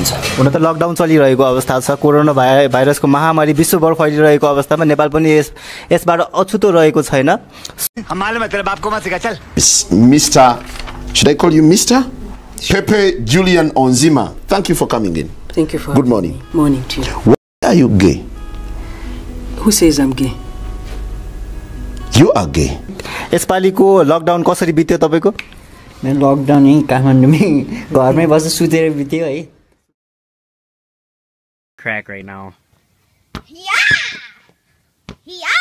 हुन्छ हुन त लकडाउन चलिरहेको अवस्था छ कोरोना भाइरसको महामारी विश्वभर फैलिरहेको अवस्थामा नेपाल पनि यसबाट अछुतो रहेको छैन Mr. Should I call you Mr? Pepe Julian Onzima, thank you for coming in. Thank you for Good morning. Me. Morning to you. Why are you gay? Who says I'm gay? You are gay. यसपालिको lockdown कसरी बित्यो तपाईको? मेरो lockdown यही काठमाडौँमै घरमै बसेर सुतेर बित्यो है. Crack right now. Yeah.